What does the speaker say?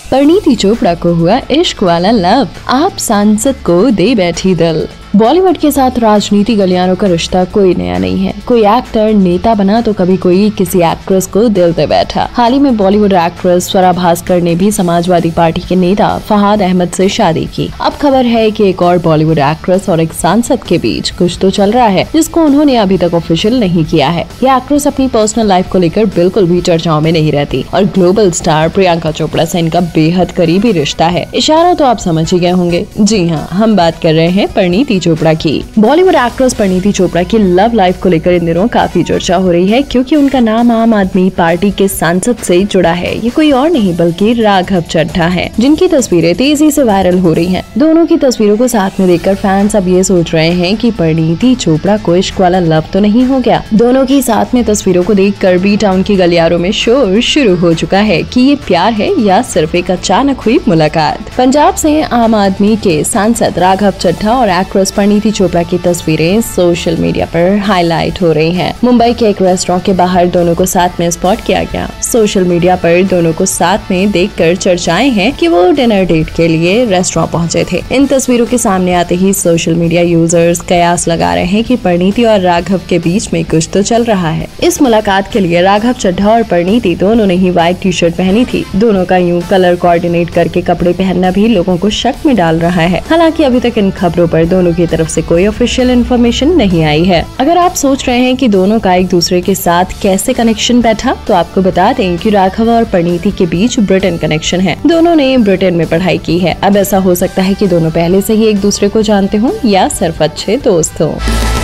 परिणीति चोपड़ा को हुआ इश्क वाला लव, आप सांसद को दे बैठी दिल। बॉलीवुड के साथ राजनीति गलियारों का रिश्ता कोई नया नहीं है। कोई एक्टर नेता बना तो कभी कोई किसी एक्ट्रेस को दिल दे बैठा। हाल ही में बॉलीवुड एक्ट्रेस स्वरा भास्कर ने भी समाजवादी पार्टी के नेता फहाद अहमद से शादी की। अब खबर है कि एक और बॉलीवुड एक्ट्रेस और एक सांसद के बीच कुछ तो चल रहा है, जिसको उन्होंने अभी तक ऑफिशियल नहीं किया है। ये एक्ट्रेस अपनी पर्सनल लाइफ को लेकर बिल्कुल भी चर्चाओं में नहीं रहती और ग्लोबल स्टार प्रियंका चोपड़ा से इनका बेहद करीबी रिश्ता है। इशारा तो आप समझ ही गए होंगे। जी हाँ, हम बात कर रहे हैं परिणीति चोपड़ा की। बॉलीवुड एक्ट्रेस परिणीति चोपड़ा की लव लाइफ को लेकर इन दिनों काफी चर्चा हो रही है, क्योंकि उनका नाम आम आदमी पार्टी के सांसद से जुड़ा है। ये कोई और नहीं बल्कि राघव चड्ढा हैं, जिनकी तस्वीरें तेजी से वायरल हो रही हैं। दोनों की तस्वीरों को साथ में देखकर फैंस अब ये सोच रहे हैं कि परिणीति चोपड़ा को इश्क वाला लव तो नहीं हो गया। दोनों की साथ में तस्वीरों को देखकर बी टाउन की गलियारों में शोर शुरू हो चुका है कि ये प्यार है या सिर्फ एक अचानक हुई मुलाकात। पंजाब से आम आदमी के सांसद राघव चड्ढा और एक्ट्रेस परिणीति चोपड़ा की तस्वीरें सोशल मीडिया पर हाईलाइट हो रही हैं। मुंबई के एक रेस्टोरेंट के बाहर दोनों को साथ में स्पॉट किया गया। सोशल मीडिया पर दोनों को साथ में देखकर चर्चाएं हैं कि वो डिनर डेट के लिए रेस्टोरेंट पहुंचे थे। इन तस्वीरों के सामने आते ही सोशल मीडिया यूजर्स कयास लगा रहे हैं कि परिणीति और राघव के बीच में कुछ तो चल रहा है। इस मुलाकात के लिए राघव चड्ढा और परिणीति दोनों ने ही व्हाइट टी शर्ट पहनी थी। दोनों का यूं कलर कोऑर्डिनेट करके कपड़े पहनना भी लोगों को शक में डाल रहा है। हालांकि अभी तक इन खबरों पर दोनों की तरफ से कोई ऑफिशियल इन्फॉर्मेशन नहीं आई है। अगर आप सोच रहे हैं कि दोनों का एक दूसरे के साथ कैसे कनेक्शन बैठा, तो आपको बता दें कि राघव और परिणीति के बीच ब्रिटेन कनेक्शन है। दोनों ने ब्रिटेन में पढ़ाई की है। अब ऐसा हो सकता है कि दोनों पहले से ही एक दूसरे को जानते हों या सिर्फ अच्छे दोस्त हों।